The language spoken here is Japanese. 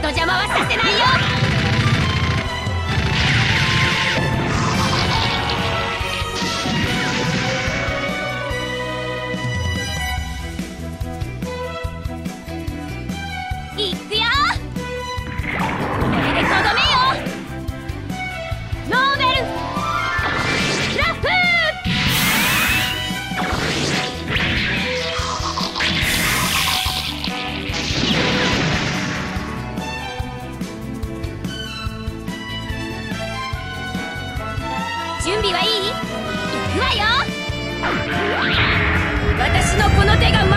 と邪魔はさせないよ。いくよ。これでとどめよ。ノーベルラフー。準備はいい？いくわよ。私のこの手が